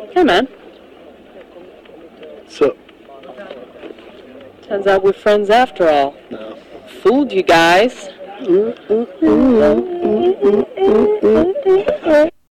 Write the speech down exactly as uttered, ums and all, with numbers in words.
Hey, man. So, Turns out we're friends after all. no. Fooled you guys. Mm, mm, mm, mm, mm, mm, mm.